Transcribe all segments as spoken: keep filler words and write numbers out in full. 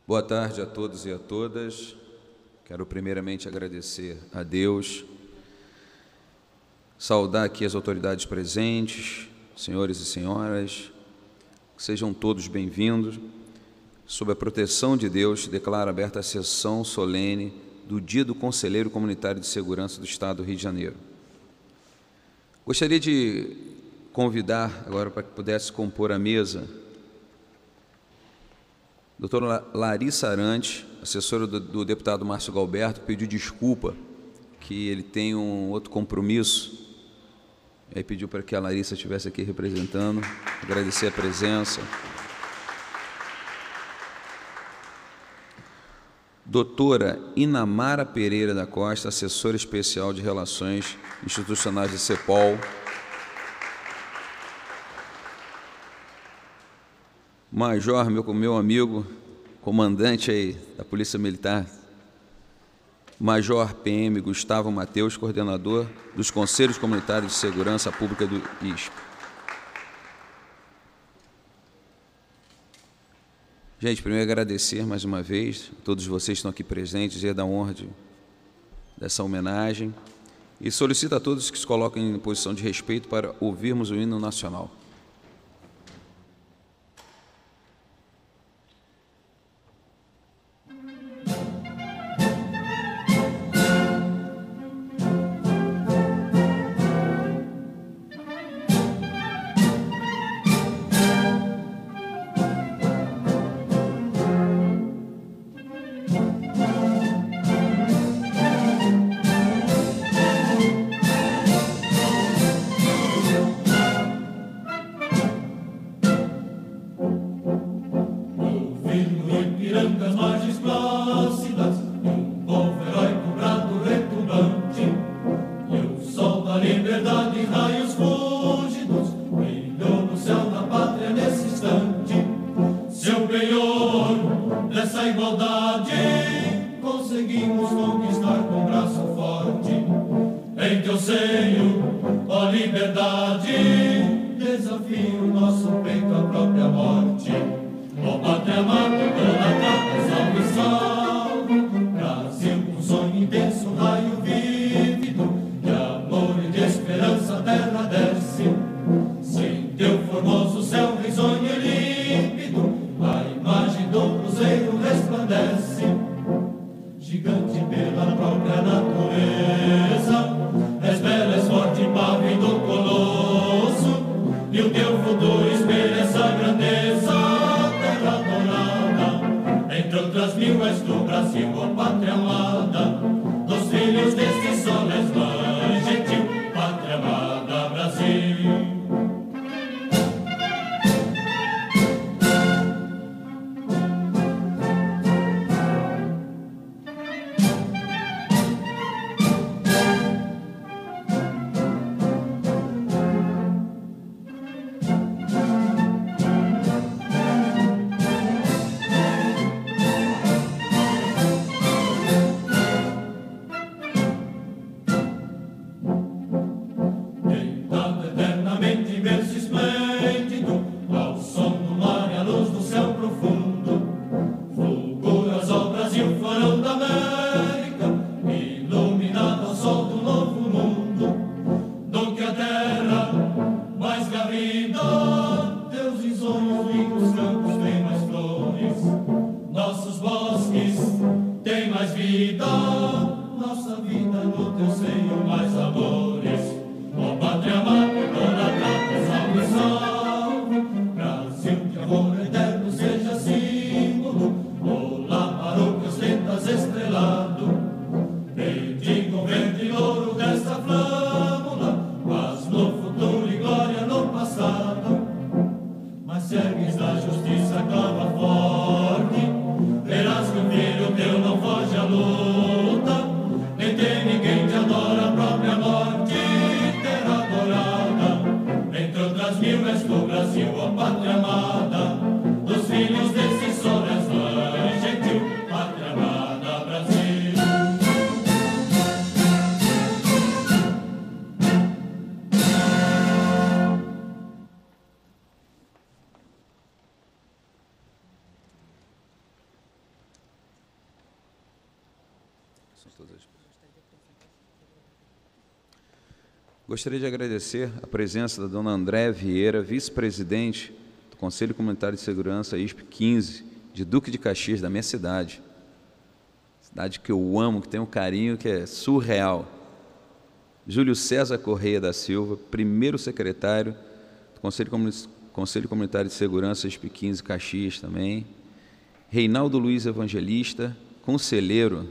Boa tarde a todos e a todas. Quero primeiramente agradecer a Deus, saudar aqui as autoridades presentes, senhores e senhoras, que sejam todos bem-vindos. Sob a proteção de Deus, declaro aberta a sessão solene do Dia do Conselheiro Comunitário de Segurança do Estado do Rio de Janeiro. Gostaria de convidar, agora para que pudesse compor a mesa, a doutora Larissa Arantes, assessora do, do deputado Márcio Galberto, pediu desculpa, que ele tem um outro compromisso, e aí pediu para que a Larissa estivesse aqui representando, agradecer a presença. Doutora Inamara Pereira da Costa, assessora especial de Relações Institucionais da CEPOL. Major, meu, meu amigo, comandante aí da Polícia Militar, Major P M Gustavo Mateus, coordenador dos Conselhos Comunitários de Segurança Pública do I S P. Gente, primeiro agradecer mais uma vez a todos vocês que estão aqui presentes, dizer da honra de, dessa homenagem, e solicito a todos que se coloquem em posição de respeito para ouvirmos o hino nacional. Brasil. todas as... Gostaria de agradecer a presença da dona Andréa Vieira, vice-presidente do Conselho Comunitário de Segurança I S P quinze, de Duque de Caxias, da minha cidade. Cidade que eu amo, que tem um carinho que é surreal. Júlio César Correia da Silva, primeiro secretário do Conselho, Comuni Conselho Comunitário de Segurança I S P quinze Caxias também. Reinaldo Luiz Evangelista, conselheiro.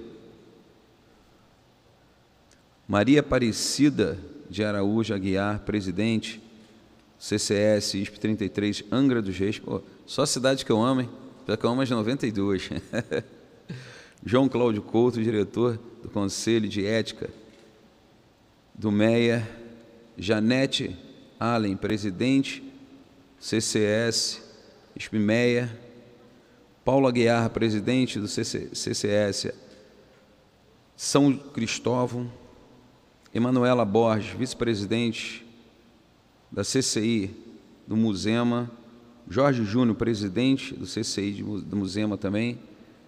Maria Aparecida de Araújo Aguiar, presidente, C C S, I S P trinta e três, Angra dos Reis. Pô, só cidade que eu amo, hein? Já que eu amo as noventa e duas. João Cláudio Couto, diretor do Conselho de Ética do MEA. Janete Allen, presidente, C C S, I S P MEA. Paulo Aguiar, presidente do C C S São Cristóvão. Emanuela Borges, vice-presidente da C C I do Musema. Jorge Júnior, presidente do C C I do Musema também.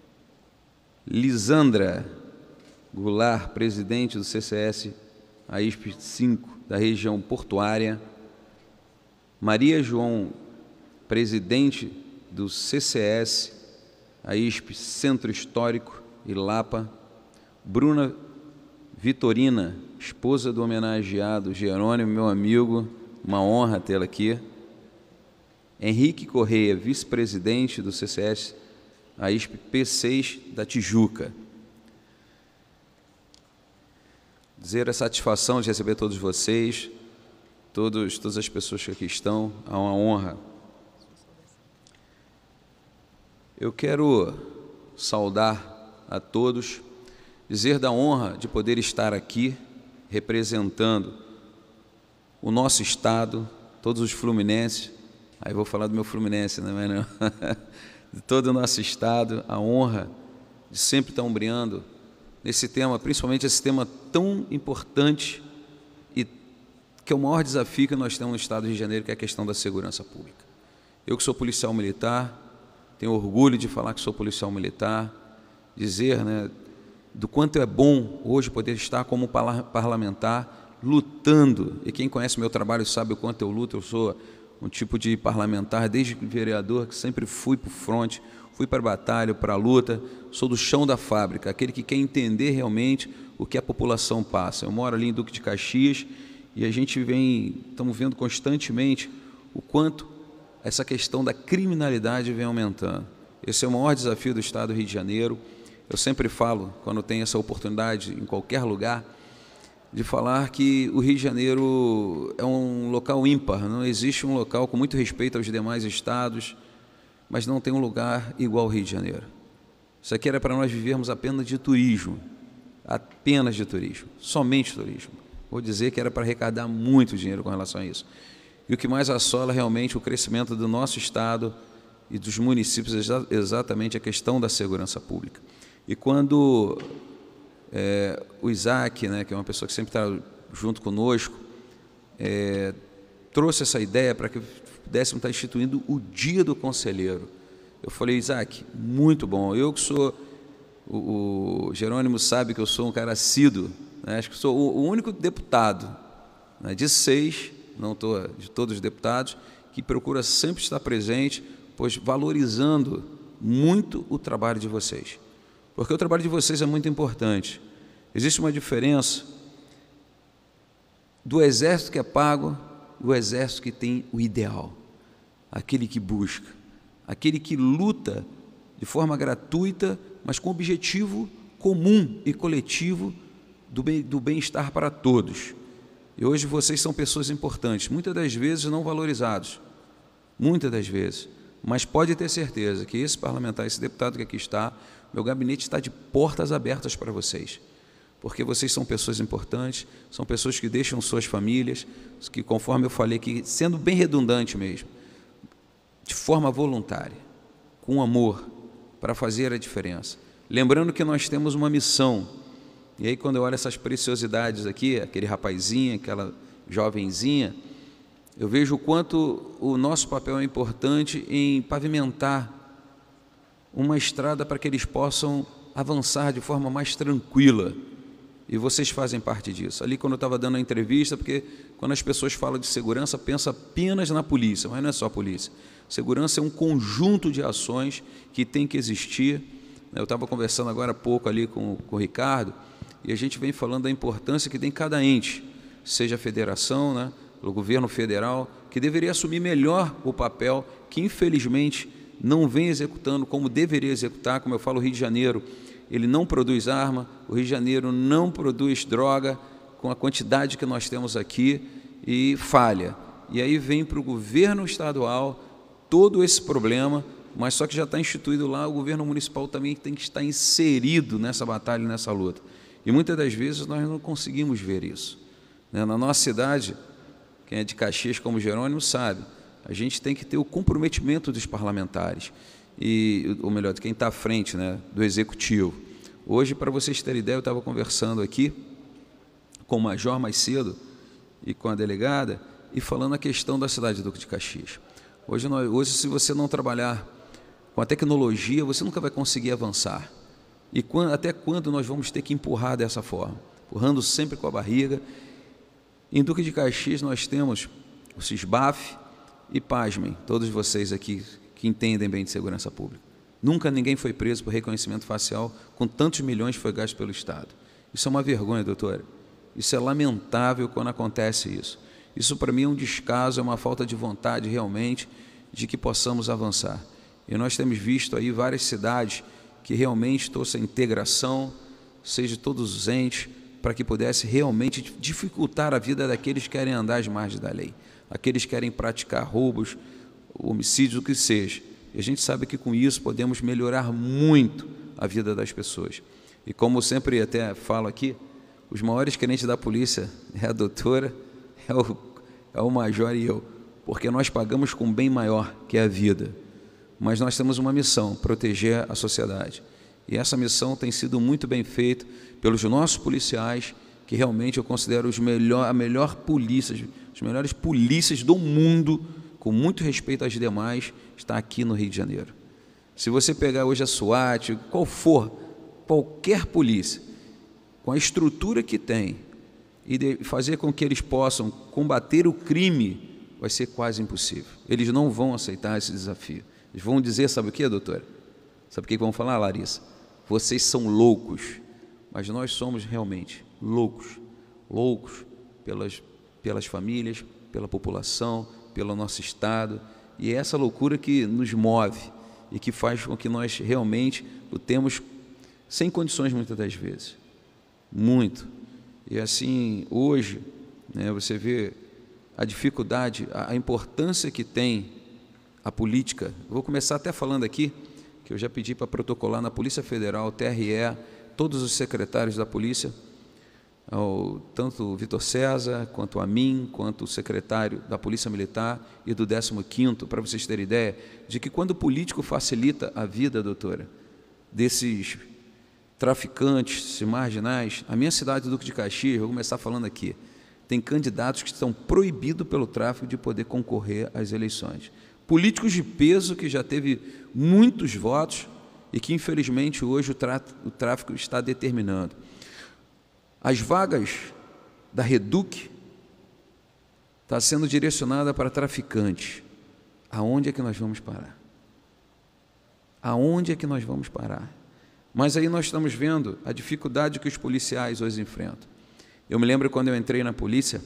Lisandra Goulart, presidente do C C S A I S P cinco da região portuária. Maria João, presidente do C C S A I S P Centro Histórico e Lapa. Bruna Vitorina, esposa do homenageado Jerônimo, meu amigo, uma honra tê-la aqui. Henrique Correia, vice-presidente do C C S A I S P P seis da Tijuca. Dizer a satisfação de receber todos vocês, todos, todas as pessoas que aqui estão, é uma honra. Eu quero saudar a todos, dizer da honra de poder estar aqui representando o nosso estado, todos os fluminenses. Aí vou falar do meu Fluminense, não é não? De todo o nosso estado, a honra de sempre estar ombreando nesse tema, principalmente esse tema tão importante e que é o maior desafio que nós temos no estado do Rio de Janeiro, que é a questão da segurança pública. Eu que sou policial militar, tenho orgulho de falar que sou policial militar, dizer, né, do quanto é bom hoje poder estar como parlamentar lutando, e quem conhece meu trabalho sabe o quanto eu luto. Eu sou um tipo de parlamentar, desde vereador, que sempre fui para o fronte, fui para a batalha, para a luta, sou do chão da fábrica, aquele que quer entender realmente o que a população passa. Eu moro ali em Duque de Caxias e a gente vem, estamos vendo constantemente o quanto essa questão da criminalidade vem aumentando. Esse é o maior desafio do estado do Rio de Janeiro. Eu sempre falo, quando tenho essa oportunidade em qualquer lugar, de falar que o Rio de Janeiro é um local ímpar, não existe um local, com muito respeito aos demais estados, mas não tem um lugar igual ao Rio de Janeiro. Isso aqui era para nós vivermos apenas de turismo, apenas de turismo, somente turismo. Vou dizer que era para arrecadar muito dinheiro com relação a isso. E o que mais assola realmente o crescimento do nosso estado e dos municípios é exatamente a questão da segurança pública. E quando é, o Isaac, né, que é uma pessoa que sempre está junto conosco, é, trouxe essa ideia para que pudéssemos estar instituindo o Dia do Conselheiro. Eu falei, Isaac, muito bom. Eu que sou, o, o Jerônimo sabe que eu sou um cara assíduo, né, acho que sou o, o único deputado, né, de seis, não estou de todos os deputados, que procura sempre estar presente, pois valorizando muito o trabalho de vocês. Porque o trabalho de vocês é muito importante. Existe uma diferença do exército que é pago, do exército que tem o ideal, aquele que busca, aquele que luta de forma gratuita, mas com objetivo comum e coletivo do bem, do bem-estar para todos. E hoje vocês são pessoas importantes, muitas das vezes não valorizados, muitas das vezes, mas pode ter certeza que esse parlamentar, esse deputado que aqui está, meu gabinete está de portas abertas para vocês, porque vocês são pessoas importantes, são pessoas que deixam suas famílias, que, conforme eu falei, que sendo bem redundante mesmo, de forma voluntária, com amor, para fazer a diferença. Lembrando que nós temos uma missão, e aí quando eu olho essas preciosidades aqui, aquele rapazinho, aquela jovenzinha, eu vejo o quanto o nosso papel é importante em pavimentar uma estrada para que eles possam avançar de forma mais tranquila, e vocês fazem parte disso. Ali, quando eu estava dando a entrevista, porque quando as pessoas falam de segurança, pensa apenas na polícia, mas não é só a polícia. Segurança é um conjunto de ações que tem que existir. Eu estava conversando agora há pouco ali com, com o Ricardo, e a gente vem falando da importância que tem cada ente, seja a federação, né, o governo federal, que deveria assumir melhor o papel que, infelizmente, não vem executando como deveria executar. Como eu falo, o Rio de Janeiro, ele não produz arma, o Rio de Janeiro não produz droga com a quantidade que nós temos aqui e falha. E aí vem para o governo estadual todo esse problema, mas só que já está instituído lá, o governo municipal também tem que estar inserido nessa batalha, nessa luta. E muitas das vezes nós não conseguimos ver isso. Na nossa cidade, quem é de Caxias como Jerônimo sabe, a gente tem que ter o comprometimento dos parlamentares, e, ou melhor, de quem está à frente, né, do executivo. Hoje, para vocês terem ideia, eu estava conversando aqui com o major mais cedo e com a delegada, e falando a questão da cidade de Duque de Caxias. Hoje, nós, hoje, se você não trabalhar com a tecnologia, você nunca vai conseguir avançar. E quando, até quando nós vamos ter que empurrar dessa forma? Empurrando sempre com a barriga. Em Duque de Caxias nós temos o SISBAF e, pasmem, todos vocês aqui que entendem bem de segurança pública. Nunca ninguém foi preso por reconhecimento facial com tantos milhões que foi gasto pelo Estado. Isso é uma vergonha, doutora. Isso é lamentável quando acontece isso. Isso, para mim, é um descaso, é uma falta de vontade, realmente, de que possamos avançar. E nós temos visto aí várias cidades que realmente trouxeram integração, seja todos os entes, para que pudesse realmente dificultar a vida daqueles que querem andar às margens da lei, aqueles que querem praticar roubos, homicídios, o que seja. E a gente sabe que com isso podemos melhorar muito a vida das pessoas. E como sempre até falo aqui, os maiores querentes da polícia é a doutora, é o, é o major e eu, porque nós pagamos com um bem maior, que é a vida. Mas nós temos uma missão, proteger a sociedade. E essa missão tem sido muito bem feita pelos nossos policiais, que realmente eu considero os melhor, a melhor polícia, os melhores polícias do mundo, com muito respeito às demais, está aqui no Rio de Janeiro. Se você pegar hoje a SWAT, qual for, qualquer polícia, com a estrutura que tem, e de fazer com que eles possam combater o crime, vai ser quase impossível. Eles não vão aceitar esse desafio. Eles vão dizer, sabe o que, doutora? Sabe o que vão falar, Larissa? Vocês são loucos, mas nós somos realmente loucos, loucos pelas, pelas famílias, pela população, pelo nosso Estado, e é essa loucura que nos move e que faz com que nós realmente lutemos sem condições muitas das vezes, muito. E assim, hoje, né, você vê a dificuldade, a, a importância que tem a política. Vou começar até falando aqui, que eu já pedi para protocolar na Polícia Federal, T R E, todos os secretários da polícia, ao, tanto o Vitor César, quanto a mim, quanto o secretário da Polícia Militar e do décimo quinto, para vocês terem ideia, de que quando o político facilita a vida, doutora, desses traficantes, marginais, a minha cidade, Duque de Caxias, vou começar falando aqui, tem candidatos que estão proibidos pelo tráfico de poder concorrer às eleições. Políticos de peso que já teve muitos votos e que, infelizmente, hoje o tráfico está determinando. As vagas da Reduc estão sendo direcionadas para traficantes. Aonde é que nós vamos parar? Aonde é que nós vamos parar? Mas aí nós estamos vendo a dificuldade que os policiais hoje enfrentam. Eu me lembro quando eu entrei na polícia,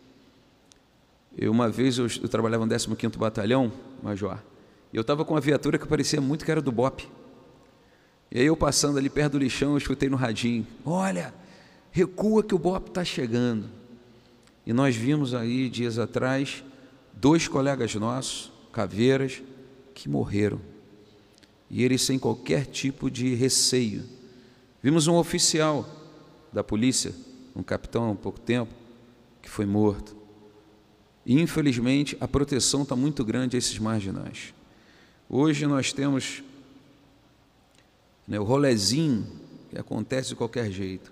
eu, uma vez eu, eu trabalhava no décimo quinto Batalhão, major, e eu estava com uma viatura que parecia muito que era do B O P. E aí eu passando ali perto do lixão, eu escutei no radinho, olha, recua que o B O P está chegando. E nós vimos aí, dias atrás, dois colegas nossos, caveiras, que morreram. E eles sem qualquer tipo de receio. Vimos um oficial da polícia, um capitão há um pouco tempo, que foi morto. E, infelizmente, a proteção está muito grande a esses marginais. Hoje nós temos, né, o rolezinho, que acontece de qualquer jeito.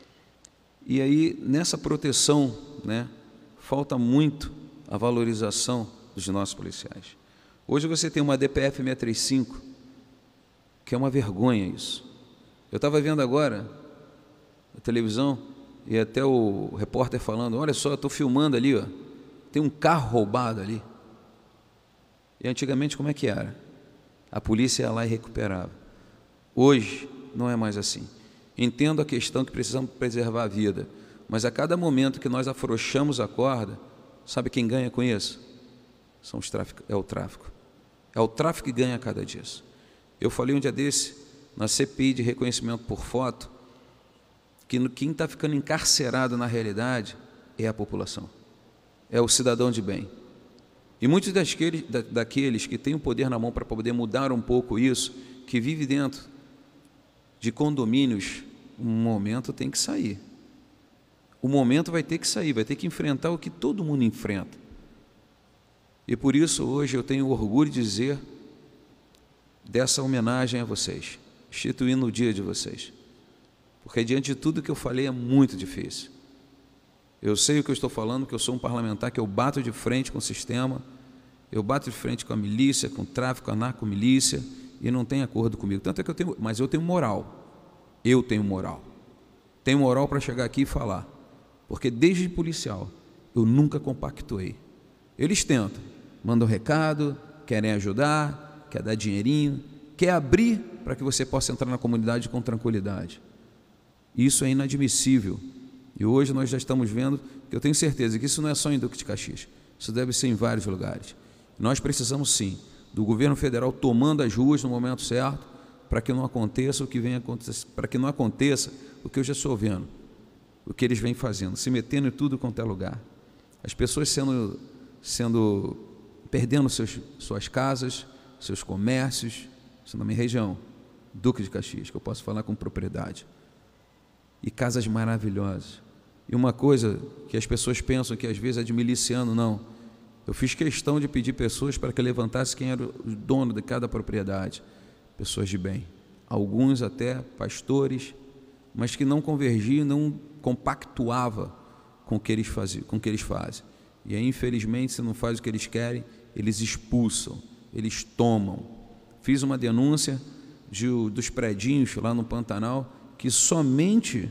E aí, nessa proteção, né, falta muito a valorização dos nossos policiais. Hoje você tem uma D P F seiscentos e trinta e cinco, que é uma vergonha isso. Eu estava vendo agora, na televisão, e até o repórter falando, olha só, eu estou filmando ali, ó, tem um carro roubado ali. E antigamente como é que era? A polícia ia lá e recuperava. Hoje não é mais assim. Entendo a questão que precisamos preservar a vida, mas a cada momento que nós afrouxamos a corda, sabe quem ganha com isso? São os tráfico, é o tráfico. É o tráfico que ganha a cada dia. Eu falei um dia desse, na C P I de reconhecimento por foto, que quem está ficando encarcerado na realidade é a população, é o cidadão de bem. E muitos daqueles, daqueles que têm o poder na mão para poder mudar um pouco isso, que vive dentro de condomínios, um momento tem que sair. O momento vai ter que sair, vai ter que enfrentar o que todo mundo enfrenta. E por isso hoje eu tenho orgulho de dizer dessa homenagem a vocês, instituindo o dia de vocês. Porque diante de tudo que eu falei é muito difícil. Eu sei o que eu estou falando, que eu sou um parlamentar, que eu bato de frente com o sistema, eu bato de frente com a milícia, com o tráfico, a narcomilícia, e não tem acordo comigo. Tanto é que eu tenho, mas eu tenho moral. Eu tenho moral. Tenho moral para chegar aqui e falar. Porque desde policial, eu nunca compactuei. Eles tentam, mandam recado, querem ajudar, quer dar dinheirinho, quer abrir para que você possa entrar na comunidade com tranquilidade. Isso é inadmissível. E hoje nós já estamos vendo, que eu tenho certeza que isso não é só em Duque de Caxias, isso deve ser em vários lugares. Nós precisamos sim, do governo federal tomando as ruas no momento certo, para que não aconteça o que vem acontecer, para que não aconteça o que eu já estou vendo, o que eles vêm fazendo, se metendo em tudo quanto é lugar. As pessoas sendo, sendo perdendo seus, suas casas, seus comércios, isso na minha região, Duque de Caxias, que eu posso falar com propriedade. E casas maravilhosas. E uma coisa que as pessoas pensam que às vezes é de miliciano, não. Eu fiz questão de pedir pessoas para que levantassem quem era o dono de cada propriedade. Pessoas de bem. Alguns até pastores, mas que não convergiam, não compactuavam com o que eles faziam, com o que eles fazem. E aí, infelizmente, se não faz o que eles querem, eles expulsam, eles tomam. Fiz uma denúncia de, dos predinhos lá no Pantanal, que somente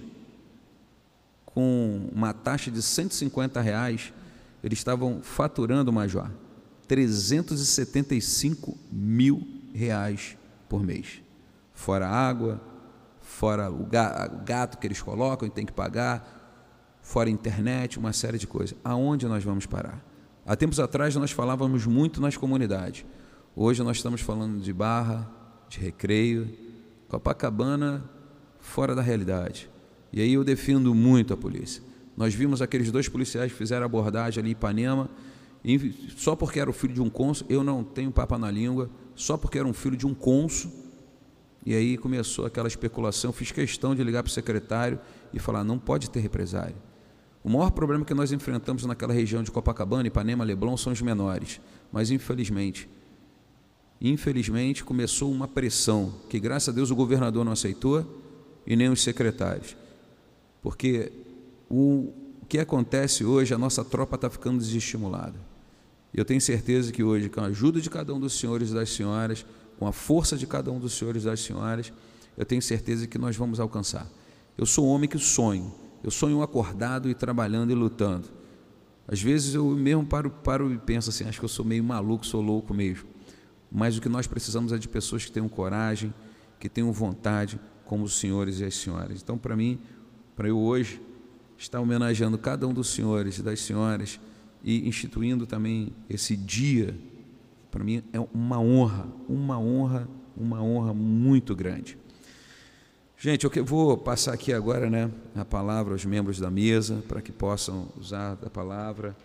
com uma taxa de cento e cinquenta reais, eles estavam faturando, Major, trezentos e setenta e cinco mil reais por mês. Fora água, fora o gato que eles colocam e tem que pagar, fora internet, uma série de coisas. Aonde nós vamos parar? Há tempos atrás nós falávamos muito nas comunidades. Hoje nós estamos falando de Barra, de Recreio, Copacabana, fora da realidade. E aí eu defendo muito a polícia. Nós vimos aqueles dois policiais que fizeram abordagem ali em Ipanema, e só porque era o filho de um cônsul, eu não tenho papo na língua, só porque era um filho de um cônsul, e aí começou aquela especulação. Eu fiz questão de ligar para o secretário e falar, não pode ter represália. O maior problema que nós enfrentamos naquela região de Copacabana, Ipanema, Leblon, são os menores, mas infelizmente, infelizmente começou uma pressão, que graças a Deus o governador não aceitou, e nem os secretários, porque o que acontece hoje, a nossa tropa está ficando desestimulada. Eu tenho certeza que hoje, com a ajuda de cada um dos senhores e das senhoras, com a força de cada um dos senhores e das senhoras, eu tenho certeza que nós vamos alcançar. Eu sou um homem que sonho, eu sonho acordado e trabalhando e lutando. Às vezes eu mesmo paro, paro e penso assim, acho que eu sou meio maluco, sou louco mesmo. Mas o que nós precisamos é de pessoas que tenham coragem, que tenham vontade, como os senhores e as senhoras. Então, para mim, para eu hoje estar homenageando cada um dos senhores e das senhoras e instituindo também esse dia, para mim é uma honra, uma honra, uma honra muito grande. Gente, eu vou passar aqui agora, né, a palavra aos membros da mesa, para que possam usar a palavra.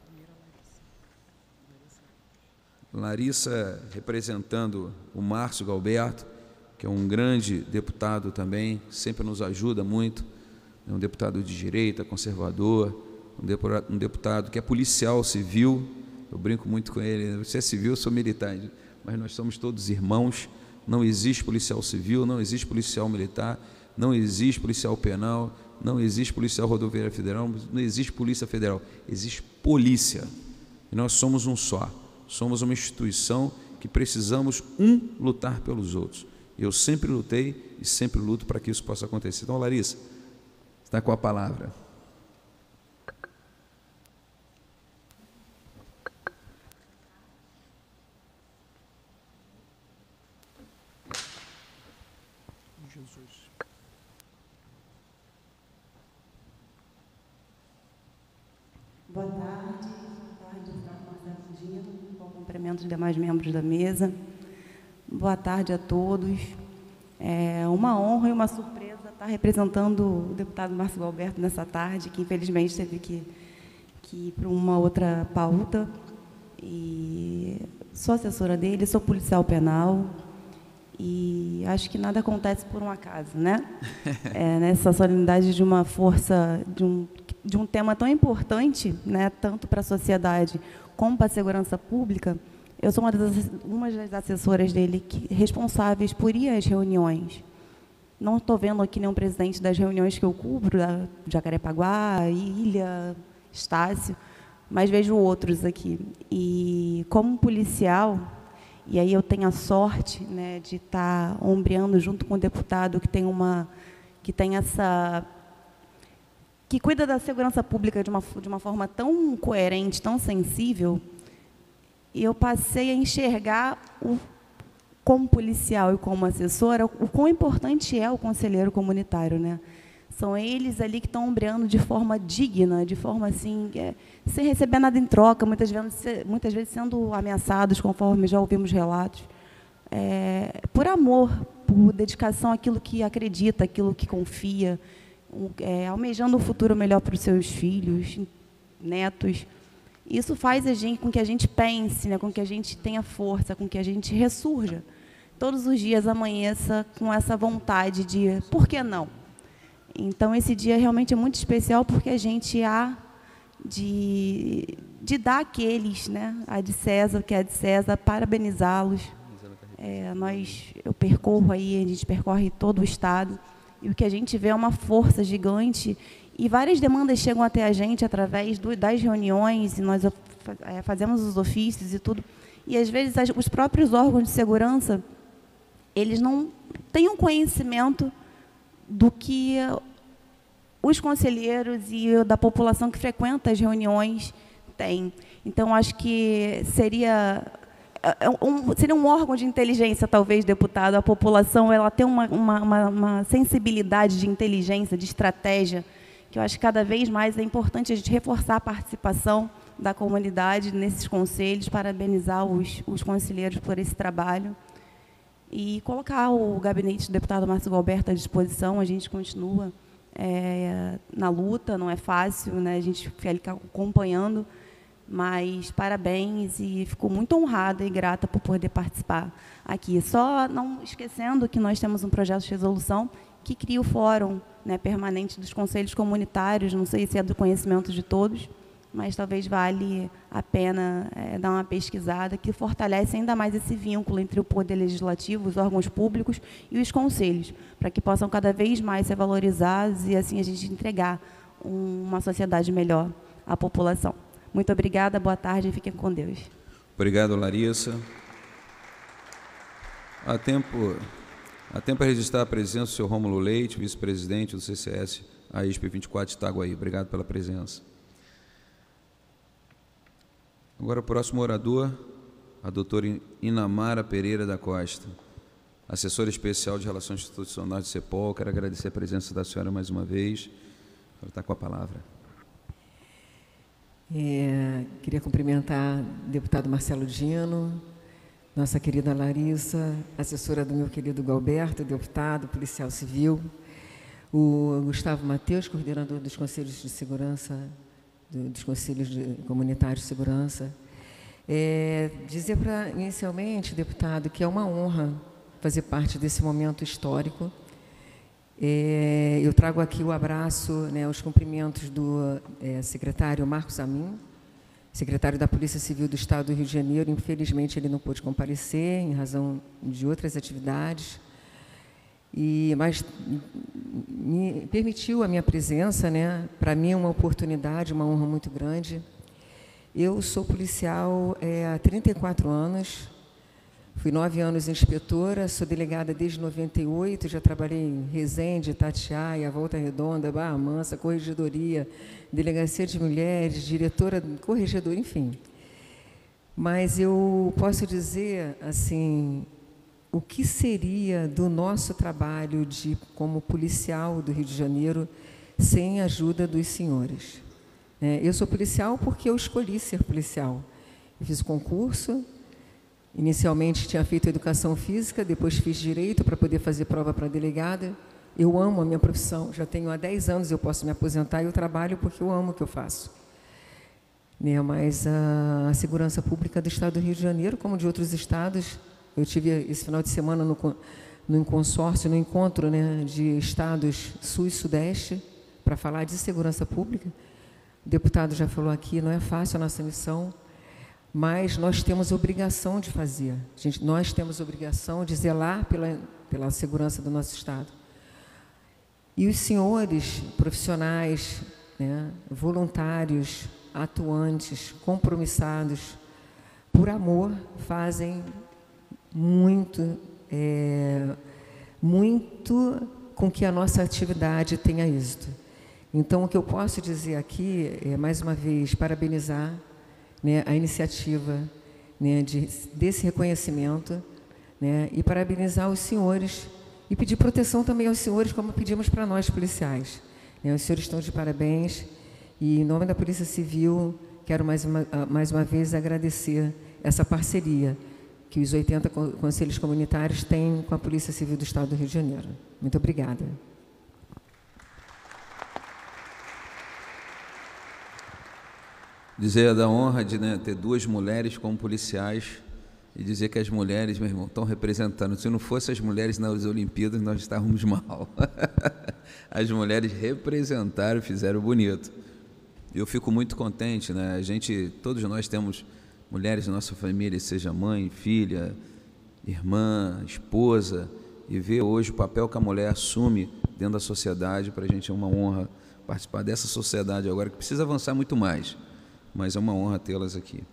Larissa, representando o Márcio Galberto, que é um grande deputado também, sempre nos ajuda muito, é um deputado de direita, conservador, um deputado, um deputado que é policial civil, eu brinco muito com ele, você é civil, eu sou militar, mas nós somos todos irmãos, não existe policial civil, não existe policial militar, não existe policial penal, não existe policial rodoviária federal, não existe polícia federal, existe polícia, e nós somos um só, somos uma instituição que precisamos um lutar pelos outros. Eu sempre lutei e sempre luto para que isso possa acontecer. Então, Larissa, está com a palavra. Jesus. Boa tarde. Boa tarde, deputado Marcelo Dino. Com cumprimento os demais membros da mesa. Boa tarde a todos. É uma honra e uma surpresa estar representando o deputado Márcio Gualberto nessa tarde, que infelizmente teve que, que ir para uma outra pauta. E sou assessora dele, sou policial penal e acho que nada acontece por um acaso, né? É, nessa solenidade de uma força, de um, de um tema tão importante, né, tanto para a sociedade como para a segurança pública, eu sou uma das, uma das assessoras dele que, responsáveis por ir às reuniões. Não estou vendo aqui nenhum presidente das reuniões que eu cubro, da Jacarepaguá, Ilha, Estácio, mas vejo outros aqui. E como policial, e aí eu tenho a sorte, né, de estar ombreando junto com o deputado que tem uma, que tem essa, que cuida da segurança pública de uma, de uma forma tão coerente, tão sensível, e eu passei a enxergar, o, como policial e como assessora, o quão importante é o conselheiro comunitário, né? São eles ali que estão ombreando de forma digna, de forma assim, é, sem receber nada em troca, muitas vezes, muitas vezes sendo ameaçados, conforme já ouvimos relatos, é, por amor, por dedicação àquilo que acredita, àquilo que confia, um, é, almejando um futuro melhor para os seus filhos, netos. Isso faz a gente, com que a gente pense, né, com que a gente tenha força, com que a gente ressurja. Todos os dias amanheça com essa vontade de, por que não? Então, esse dia realmente é muito especial porque a gente há de, de dar àqueles, né, a de César, o que é de César, parabenizá-los. É, nós, eu percorro aí, a gente percorre todo o Estado, e o que a gente vê é uma força gigante, e várias demandas chegam até a gente através do, das reuniões, e nós é, fazemos os ofícios e tudo, e às vezes as, os próprios órgãos de segurança, eles não têm um conhecimento do que os conselheiros e da população que frequenta as reuniões têm. Então, acho que seria um, seria um órgão de inteligência, talvez, deputado, a população ela tem uma, uma, uma sensibilidade de inteligência, de estratégia, que eu acho que cada vez mais é importante a gente reforçar a participação da comunidade nesses conselhos, parabenizar os, os conselheiros por esse trabalho e colocar o gabinete do deputado Márcio Gualberto à disposição. A gente continua é, na luta, não é fácil, né? A gente fica acompanhando, mas parabéns e fico muito honrada e grata por poder participar aqui. Só não esquecendo que nós temos um projeto de resolução que cria o fórum, né, permanente dos conselhos comunitários, não sei se é do conhecimento de todos, mas talvez vale a pena é, dar uma pesquisada, que fortalece ainda mais esse vínculo entre o poder legislativo, os órgãos públicos e os conselhos, para que possam cada vez mais ser valorizados e assim a gente entregar um, uma sociedade melhor à população. Muito obrigada, boa tarde e fiquem com Deus. Obrigado, Larissa. Há tempo, há tempo a registrar a presença do senhor Rômulo Leite, vice-presidente do C C S A I S P vinte e quatro de Itaguaí. Obrigado pela presença. Agora o próximo orador, a doutora Inamara Pereira da Costa, assessora especial de Relações Institucionais do CEPOL. Quero agradecer a presença da senhora mais uma vez. Ela está com a palavra. É, queria cumprimentar o deputado Marcelo Dino, nossa querida Larissa, assessora do meu querido Gualberto, deputado, policial civil, o Gustavo Mateus, coordenador dos Conselhos de Segurança, do, dos Conselhos de Comunitários de Segurança. É, dizer para, inicialmente, deputado, que é uma honra fazer parte desse momento histórico. É, eu trago aqui o abraço, né, os cumprimentos do é, secretário Marcos Amin, secretário da Polícia Civil do Estado do Rio de Janeiro. Infelizmente, ele não pôde comparecer em razão de outras atividades, e, mas me permitiu a minha presença, né? Para mim é uma oportunidade, uma honra muito grande. Eu sou policial é, há trinta e quatro anos, fui nove anos inspetora, sou delegada desde noventa e oito, já trabalhei em Resende, Itatiaia, Volta Redonda, Barra Mansa, Corregedoria, Delegacia de Mulheres, diretora, corregedora, enfim. Mas eu posso dizer, assim, o que seria do nosso trabalho de, como policial do Rio de Janeiro sem a ajuda dos senhores. É, eu sou policial porque eu escolhi ser policial. Eu fiz o concurso, inicialmente tinha feito educação física, depois fiz direito para poder fazer prova para delegada. Eu amo a minha profissão, já tenho há dez anos, eu posso me aposentar e eu trabalho porque eu amo o que eu faço. Né, mas a, a segurança pública do Estado do Rio de Janeiro, como de outros estados, eu tive esse final de semana no, no consórcio, no encontro, né, de estados Sul e Sudeste, para falar de segurança pública. O deputado já falou aqui, não é fácil a nossa missão, mas nós temos obrigação de fazer. Gente, nós temos obrigação de zelar pela, pela segurança do nosso Estado. E os senhores profissionais, né, voluntários, atuantes, compromissados, por amor, fazem muito, é, muito com que a nossa atividade tenha êxito. Então, o que eu posso dizer aqui é, mais uma vez, parabenizar, né, a iniciativa, né, de, desse reconhecimento, né, e parabenizar os senhores e pedir proteção também aos senhores, como pedimos para nós, policiais. Né, os senhores estão de parabéns e, em nome da Polícia Civil, quero mais uma, mais uma vez agradecer essa parceria que os oitenta conselhos comunitários têm com a Polícia Civil do Estado do Rio de Janeiro. Muito obrigada. Dizer da honra de, né, ter duas mulheres como policiais e dizer que as mulheres, meu irmão, estão representando. Se não fossem as mulheres nas Olimpíadas, nós estávamos mal. As mulheres representaram, fizeram bonito. Eu fico muito contente, né? A gente, todos nós temos mulheres na nossa família, seja mãe, filha, irmã, esposa, e ver hoje o papel que a mulher assume dentro da sociedade, para a gente é uma honra participar dessa sociedade agora, que precisa avançar muito mais, mas é uma honra tê-las aqui.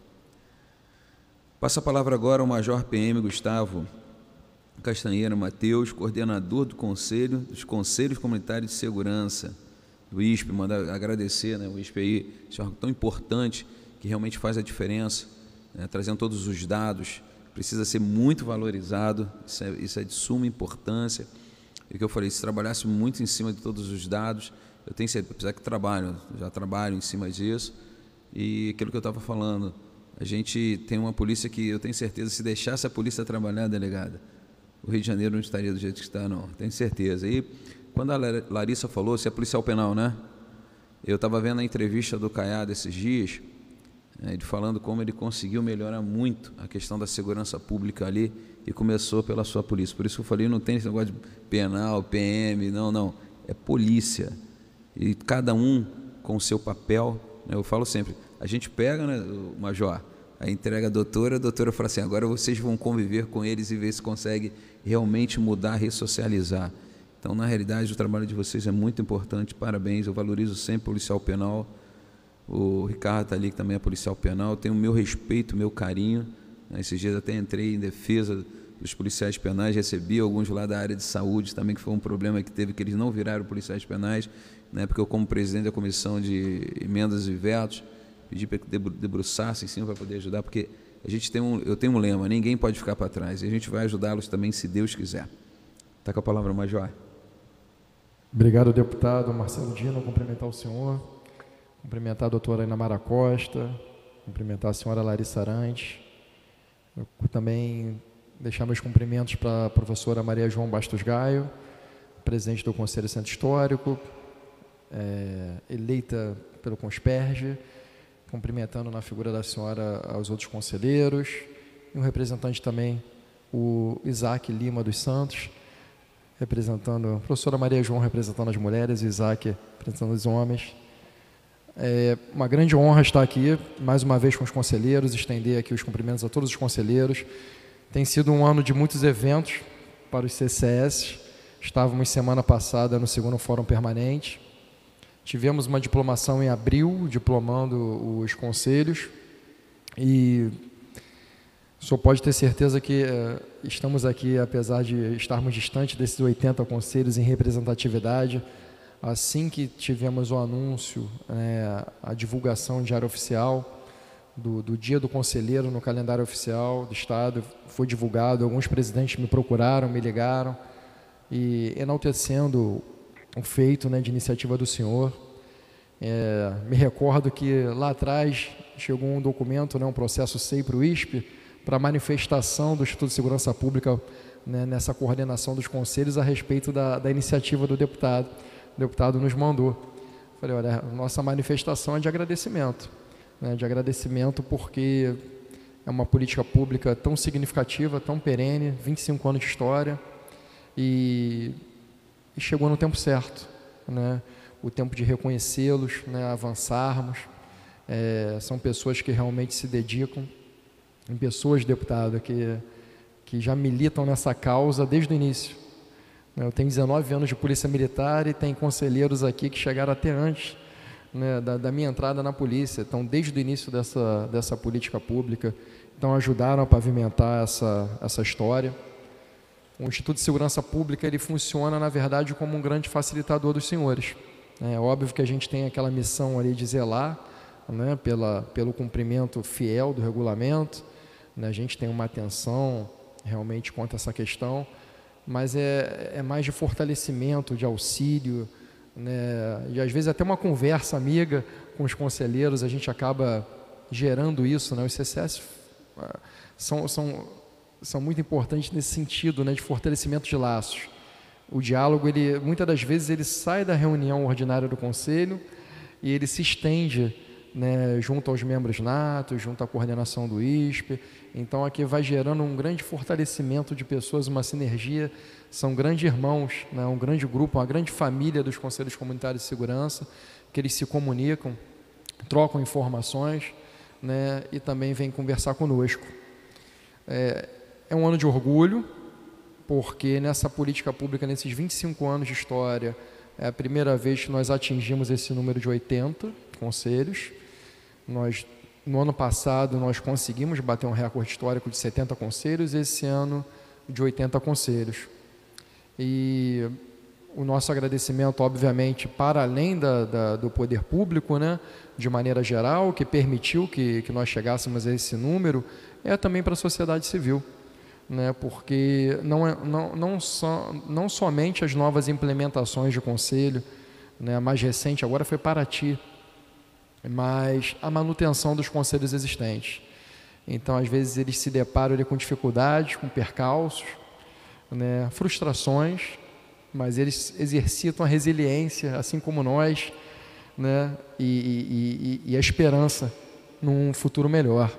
Passa a palavra agora ao Major P M Gustavo Castanheira Mateus, coordenador do Conselho, dos Conselhos Comunitários de Segurança, do I S P, mandar agradecer, né, o I S P aí, esse órgão tão importante, que realmente faz a diferença, né, trazendo todos os dados, precisa ser muito valorizado, isso é, isso é de suma importância. E o que eu falei, se trabalhasse muito em cima de todos os dados, eu tenho certeza, apesar que trabalho, já trabalho em cima disso, e aquilo que eu estava falando, a gente tem uma polícia que eu tenho certeza, se deixasse a polícia trabalhar, delegada, o Rio de Janeiro não estaria do jeito que está, não, tenho certeza. E quando a Larissa falou, se é policial penal, né? Eu estava vendo a entrevista do Caiado esses dias, né, ele falando como ele conseguiu melhorar muito a questão da segurança pública ali e começou pela sua polícia. Por isso que eu falei, não tem esse negócio de penal, P M, não, não, é polícia. E cada um com o seu papel, né, eu falo sempre, a gente pega, né, o Major, a entrega a doutora, a doutora fala assim, agora vocês vão conviver com eles e ver se consegue realmente mudar, ressocializar. Então, na realidade, o trabalho de vocês é muito importante, parabéns, eu valorizo sempre o policial penal, o Ricardo está ali, que também é policial penal, tenho o meu respeito, o meu carinho, né? Esses dias até entrei em defesa dos policiais penais, recebi alguns lá da área de saúde também, que foi um problema que teve, que eles não viraram policiais penais, né? Porque eu, como presidente da comissão de emendas e vetos, pedi para que debruçassem em cima para poder ajudar, porque a gente tem um, eu tenho um lema, ninguém pode ficar para trás, e a gente vai ajudá-los também, se Deus quiser. Está com a palavra, Major. Obrigado, deputado Marcelo Dino, cumprimentar o senhor, cumprimentar a doutora Ana Mara Costa, cumprimentar a senhora Larissa Arantes, eu também deixar meus cumprimentos para a professora Maria João Bastos Gaio, presidente do Conselho Centro Histórico, é, eleita pelo Consperge, cumprimentando na figura da senhora aos outros conselheiros, e um representante também, o Isaac Lima dos Santos, representando, a professora Maria João representando as mulheres, e Isaac representando os homens. É uma grande honra estar aqui, mais uma vez com os conselheiros, estender aqui os cumprimentos a todos os conselheiros. Tem sido um ano de muitos eventos para os C C S, estávamos semana passada no segundo Fórum Permanente, tivemos uma diplomação em abril, diplomando os conselhos, e o senhor pode ter certeza que eh, estamos aqui, apesar de estarmos distantes desses oitenta conselhos em representatividade. Assim que tivemos o anúncio, eh, a divulgação diária oficial do, do Dia do Conselheiro no calendário oficial do Estado, foi divulgado, alguns presidentes me procuraram, me ligaram, e enaltecendo o feito, né, de iniciativa do senhor. É, me recordo que lá atrás chegou um documento, né, um processo S E I para o I S P, para manifestação do Instituto de Segurança Pública, né, nessa coordenação dos conselhos a respeito da, da iniciativa do deputado. O deputado nos mandou. Falei, olha, nossa manifestação é de agradecimento, né, de agradecimento porque é uma política pública tão significativa, tão perene, vinte e cinco anos de história, e, e chegou no tempo certo, né, o tempo de reconhecê-los, né, avançarmos. É, são pessoas que realmente se dedicam, pessoas, deputado, que, que já militam nessa causa desde o início. Eu tenho dezenove anos de polícia militar e tem conselheiros aqui que chegaram até antes, né, da, da minha entrada na polícia, então desde o início dessa, dessa política pública, então ajudaram a pavimentar essa, essa história. O Instituto de Segurança Pública, ele funciona, na verdade, como um grande facilitador dos senhores. É óbvio que a gente tem aquela missão ali de zelar, né, pela, pelo cumprimento fiel do regulamento, né, a gente tem uma atenção realmente quanto a essa questão, mas é, é mais de fortalecimento, de auxílio, né, e às vezes até uma conversa amiga com os conselheiros, a gente acaba gerando isso, né, os C C S são, são, são muito importantes nesse sentido, né, de fortalecimento de laços. O diálogo, ele, muitas das vezes, ele sai da reunião ordinária do Conselho e ele se estende, né, junto aos membros natos, junto à coordenação do I S P. Então, aqui vai gerando um grande fortalecimento de pessoas, uma sinergia. São grandes irmãos, né, um grande grupo, uma grande família dos Conselhos Comunitários de Segurança, que eles se comunicam, trocam informações, né, e também vêm conversar conosco. É, é um ano de orgulho, porque nessa política pública, nesses vinte e cinco anos de história, é a primeira vez que nós atingimos esse número de oitenta conselhos. Nós, no ano passado, nós conseguimos bater um recorde histórico de setenta conselhos, esse ano de oitenta conselhos. E o nosso agradecimento, obviamente, para além da, da, do poder público, né, de maneira geral, que permitiu que, que nós chegássemos a esse número, é também para a sociedade civil. Né, porque não, é, não, não, so, não somente as novas implementações de conselho, né, a mais recente agora foi Paraty, mas a manutenção dos conselhos existentes. Então, às vezes, eles se deparam ali com dificuldades, com percalços, né, frustrações, mas eles exercitam a resiliência, assim como nós, né, e, e, e, e a esperança num futuro melhor.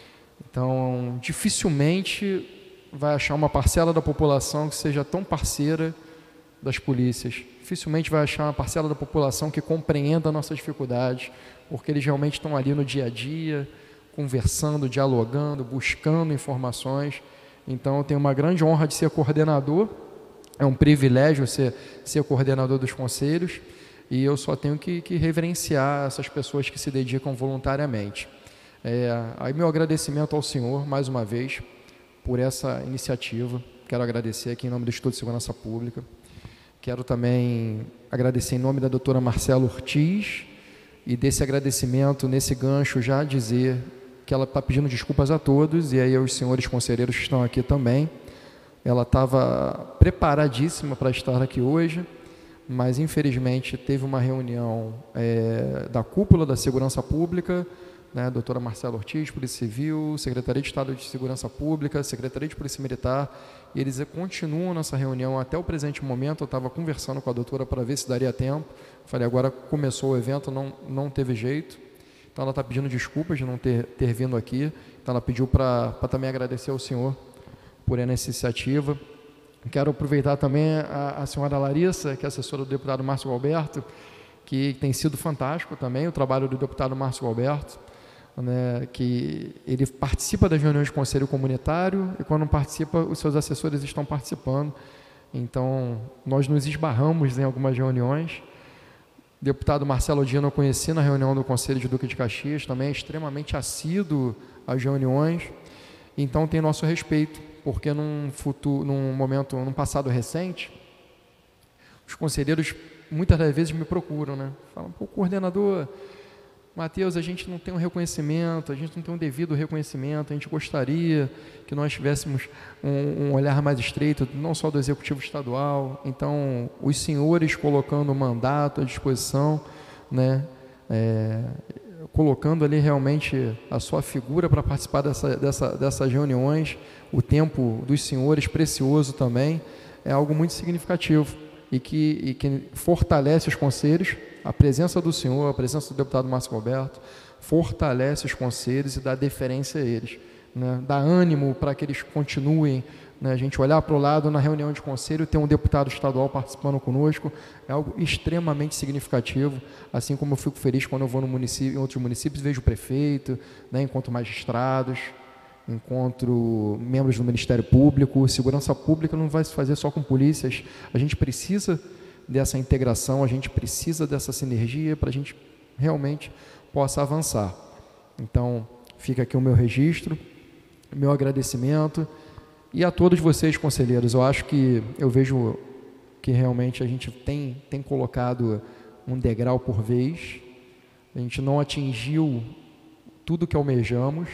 Então, dificilmente vai achar uma parcela da população que seja tão parceira das polícias. Dificilmente vai achar uma parcela da população que compreenda nossas dificuldades, porque eles realmente estão ali no dia a dia, conversando, dialogando, buscando informações. Então, eu tenho uma grande honra de ser coordenador, é um privilégio ser, ser coordenador dos conselhos, e eu só tenho que, que reverenciar essas pessoas que se dedicam voluntariamente. É, aí meu agradecimento ao senhor, mais uma vez, por essa iniciativa. Quero agradecer aqui em nome do Instituto de Segurança Pública. Quero também agradecer em nome da doutora Marcela Ortiz, e desse agradecimento, nesse gancho, já dizer que ela está pedindo desculpas a todos, e aí os senhores conselheiros que estão aqui também. Ela estava preparadíssima para estar aqui hoje, mas infelizmente teve uma reunião é, da cúpula da Segurança Pública, né, a doutora Marcela Ortiz, Polícia Civil, Secretaria de Estado de Segurança Pública, Secretaria de Polícia Militar, e eles continuam nessa reunião até o presente momento. Eu estava conversando com a doutora para ver se daria tempo, falei, agora começou o evento, não, não teve jeito, então ela está pedindo desculpas de não ter, ter vindo aqui, então ela pediu para também agradecer ao senhor por essa iniciativa. Quero aproveitar também a, a senhora Larissa, que é assessora do deputado Márcio Galberto, que tem sido fantástico também o trabalho do deputado Márcio Galberto, né, que ele participa das reuniões de conselho comunitário e quando participa, os seus assessores estão participando. Então, nós nos esbarramos em algumas reuniões. O deputado Marcelo Dino eu conheci na reunião do Conselho de Duque de Caxias, também é extremamente assíduo às reuniões. Então, tem nosso respeito, porque num futuro, num momento, num passado recente, os conselheiros muitas das vezes me procuram, né? Falam, pô, coordenador, Mateus, a gente não tem um reconhecimento, a gente não tem um devido reconhecimento, a gente gostaria que nós tivéssemos um, um olhar mais estreito, não só do Executivo Estadual. Então, os senhores colocando o mandato à disposição, né, é, colocando ali realmente a sua figura para participar dessa, dessa, dessas reuniões, o tempo dos senhores, precioso também, é algo muito significativo e que, e que fortalece os conselhos. A presença do senhor, a presença do deputado Márcio Roberto, fortalece os conselhos e dá deferência a eles, né? Dá ânimo para que eles continuem, né? A gente olhar para o lado na reunião de conselho, ter um deputado estadual participando conosco, é algo extremamente significativo, assim como eu fico feliz quando eu vou no município, em outros municípios, vejo o prefeito, né? Encontro magistrados, encontro membros do Ministério Público. Segurança pública não vai se fazer só com polícias, a gente precisa dessa integração, a gente precisa dessa sinergia para a gente realmente possa avançar. Então, fica aqui o meu registro, meu agradecimento, e a todos vocês, conselheiros. Eu acho que, eu vejo que realmente a gente tem, tem colocado um degrau por vez, a gente não atingiu tudo que almejamos,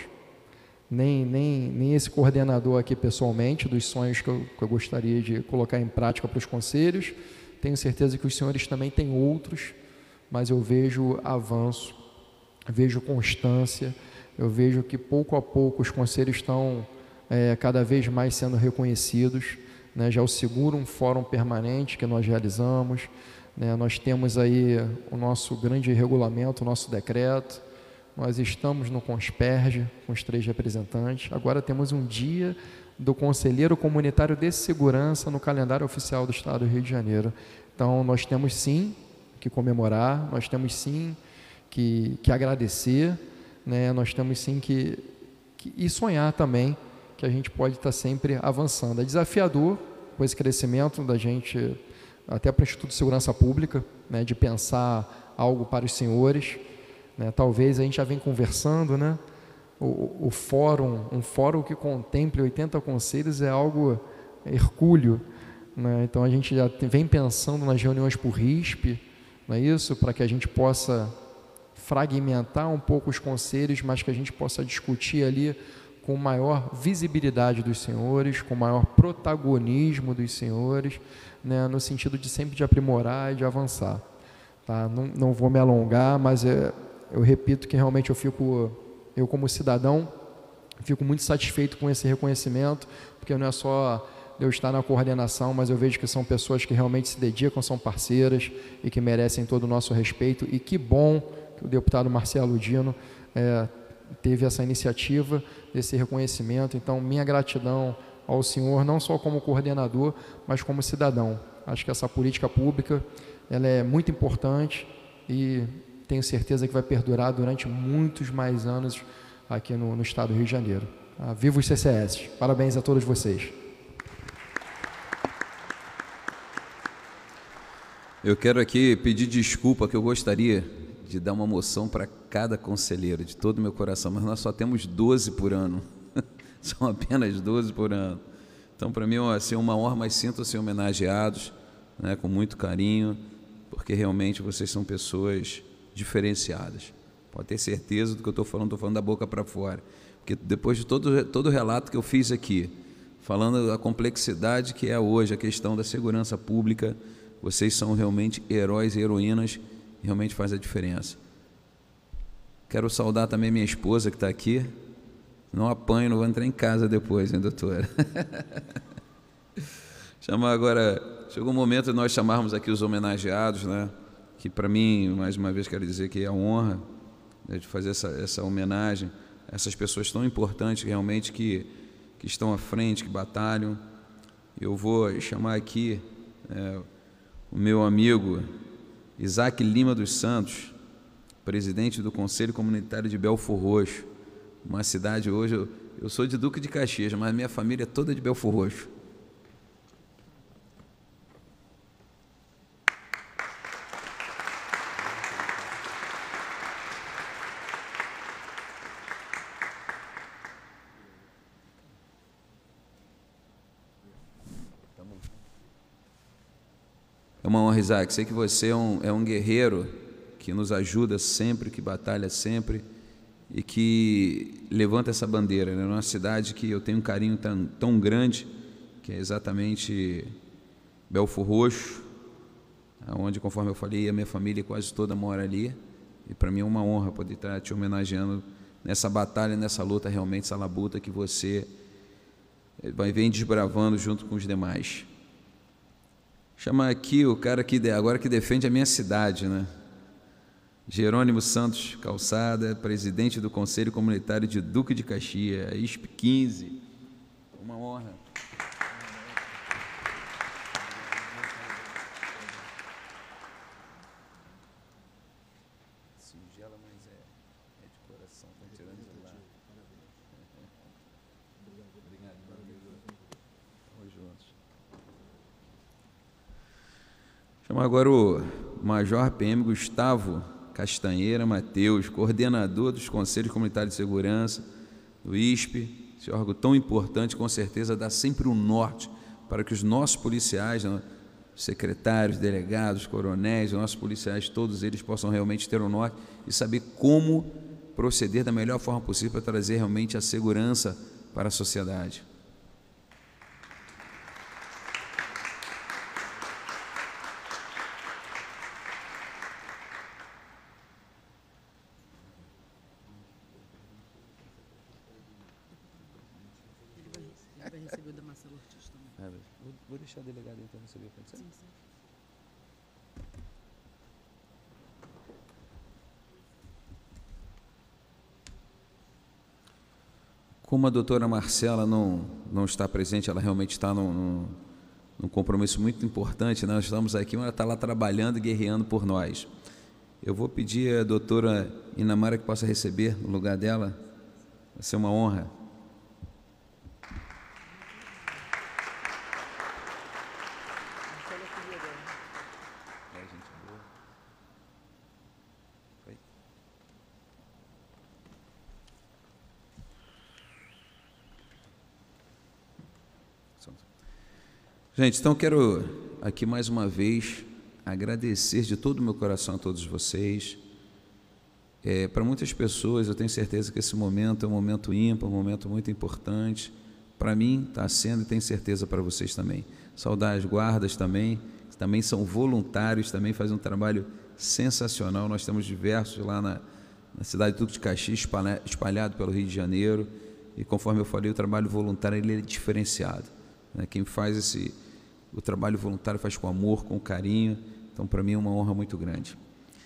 nem, nem, nem esse coordenador aqui pessoalmente, dos sonhos que eu, que eu gostaria de colocar em prática para os conselhos. Tenho certeza que os senhores também têm outros, mas eu vejo avanço, vejo constância, eu vejo que pouco a pouco os conselhos estão é, cada vez mais sendo reconhecidos, né? Já o segundo um fórum permanente que nós realizamos, né? Nós temos aí o nosso grande regulamento, o nosso decreto, nós estamos no Consperge com os três representantes, agora temos um dia do Conselheiro Comunitário de Segurança no calendário oficial do Estado do Rio de Janeiro. Então, nós temos sim que comemorar, nós temos sim que, que agradecer, né? Nós temos sim que, que e sonhar também que a gente pode estar sempre avançando. É desafiador com esse crescimento da gente, até para o Instituto de Segurança Pública, né? De pensar algo para os senhores, né? Talvez a gente já vem conversando, né? O, o fórum, um fórum que contemple oitenta conselhos é algo hercúleo, né? Então a gente já vem pensando nas reuniões por R I S P, não é isso? Para que a gente possa fragmentar um pouco os conselhos, mas que a gente possa discutir ali com maior visibilidade dos senhores, com maior protagonismo dos senhores, né? No sentido de sempre de aprimorar e de avançar. Tá? Não, não vou me alongar, mas é, eu repito que realmente eu fico... Eu, como cidadão, fico muito satisfeito com esse reconhecimento, porque não é só eu estar na coordenação, mas eu vejo que são pessoas que realmente se dedicam, são parceiras e que merecem todo o nosso respeito. E que bom que o deputado Marcelo Dino é, teve essa iniciativa, desse reconhecimento. Então, minha gratidão ao senhor, não só como coordenador, mas como cidadão. Acho que essa política pública ela é muito importante e tenho certeza que vai perdurar durante muitos mais anos aqui no, no estado do Rio de Janeiro. Ah, viva os C C S! Parabéns a todos vocês. Eu quero aqui pedir desculpa, que eu gostaria de dar uma moção para cada conselheiro, de todo o meu coração, mas nós só temos doze por ano. São apenas doze por ano. Então, para mim, é assim, uma honra, mas sintam-se homenageados, né, com muito carinho, porque realmente vocês são pessoas diferenciadas. Pode ter certeza do que eu estou falando, estou falando da boca para fora. Porque depois de todo, todo o relato que eu fiz aqui, falando da complexidade que é hoje a questão da segurança pública, vocês são realmente heróis e heroínas, realmente faz a diferença. Quero saudar também minha esposa que está aqui. Não apanho, não vou entrar em casa depois, hein, doutora? Chamar agora, chegou o momento de nós chamarmos aqui os homenageados, né? Que para mim, mais uma vez, quero dizer que é a honra, né, de fazer essa, essa homenagem a essas pessoas tão importantes realmente que, que estão à frente, que batalham. Eu vou chamar aqui é, o meu amigo Isaac Lima dos Santos, presidente do Conselho Comunitário de Belfor Roxo, uma cidade hoje, eu, eu sou de Duque de Caxias, mas minha família é toda de Belfor Roxo. É uma honra, Isaac. Sei que você é um, é um guerreiro que nos ajuda sempre, que batalha sempre e que levanta essa bandeira, né? Numa cidade que eu tenho um carinho tão, tão grande, que é exatamente Belfor Roxo, onde, conforme eu falei, a minha família quase toda mora ali, e para mim é uma honra poder estar te homenageando nessa batalha, nessa luta realmente, essa labuta que você vai vem desbravando junto com os demais. Chamar aqui o cara que agora que defende a minha cidade, né? Jerônimo Santos Calçada, presidente do Conselho Comunitário de Duque de Caxias, I S P quinze. Uma honra. Singela, mas é, é de coração. Estão tirando de lá. Obrigado. Vamos juntos. Chamar agora o Major P M Gustavo Castanheira Mateus, coordenador dos Conselhos Comunitários de Segurança, do I S P, esse órgão tão importante, com certeza dá sempre um norte para que os nossos policiais, né, secretários, delegados, coronéis, os nossos policiais, todos eles possam realmente ter um norte e saber como proceder da melhor forma possível para trazer realmente a segurança para a sociedade. Vai receber o da Marcelo Ortiz também. Ah, vou, vou deixar a delegada então receber. Pode ser? Sim, sim. Como a doutora Marcela não, não está presente, ela realmente está num, num, num compromisso muito importante, né? Nós estamos aqui, mas ela está lá trabalhando e guerreando por nós. Eu vou pedir à doutora Inamara que possa receber no lugar dela. Vai ser uma honra. Gente, então quero aqui mais uma vez agradecer de todo o meu coração a todos vocês. É, para muitas pessoas, eu tenho certeza que esse momento é um momento ímpar, um momento muito importante. Para mim, está sendo e tenho certeza para vocês também. Saudar as guardas também, que também são voluntários, também fazem um trabalho sensacional. Nós temos diversos lá na, na cidade de Duque de Caxias, espalhado pelo Rio de Janeiro. E conforme eu falei, o trabalho voluntário ele é diferenciado, né? Quem faz esse... O trabalho voluntário faz com amor, com carinho, então para mim é uma honra muito grande.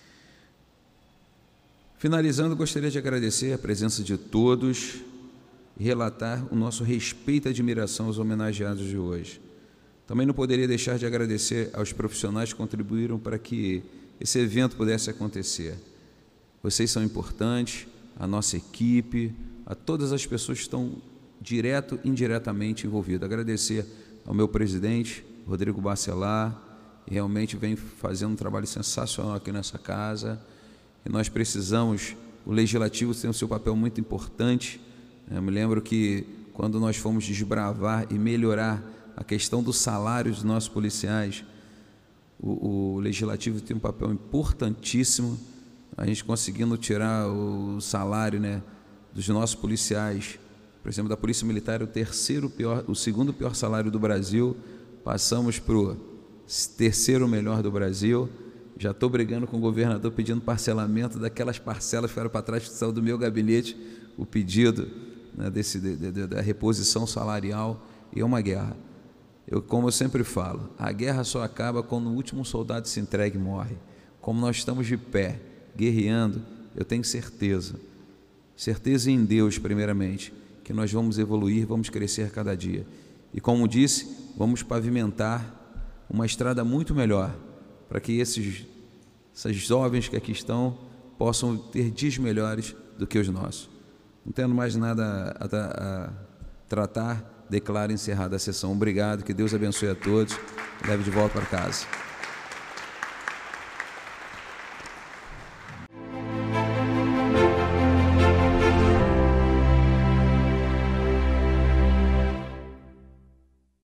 Finalizando, gostaria de agradecer a presença de todos e relatar o nosso respeito e admiração aos homenageados de hoje. Também não poderia deixar de agradecer aos profissionais que contribuíram para que esse evento pudesse acontecer. Vocês são importantes, a nossa equipe, a todas as pessoas que estão direto e indiretamente envolvidas. Agradecer ao meu presidente, Rodrigo Bacelar, que realmente vem fazendo um trabalho sensacional aqui nessa casa, e nós precisamos, o Legislativo tem o seu papel muito importante. Eu me lembro que quando nós fomos desbravar e melhorar a questão do salário dos nossos policiais, o, o Legislativo tem um papel importantíssimo, a gente conseguindo tirar o salário, né, dos nossos policiais. Por exemplo, da Polícia Militar, o terceiro pior, o segundo pior salário do Brasil, passamos para o terceiro melhor do Brasil. Já estou brigando com o governador pedindo parcelamento daquelas parcelas que ficaram para trás, que saiu do meu gabinete, o pedido, né, desse, de, de, da reposição salarial, e é uma guerra. Eu, como eu sempre falo, a guerra só acaba quando o último soldado se entrega e morre. Como nós estamos de pé, guerreando, eu tenho certeza, certeza em Deus primeiramente, que nós vamos evoluir, vamos crescer a cada dia. E como disse, vamos pavimentar uma estrada muito melhor, para que esses, esses jovens que aqui estão possam ter dias melhores do que os nossos. Não tendo mais nada a, a, a tratar, declaro encerrada a sessão. Obrigado, que Deus abençoe a todos, leve de volta para casa.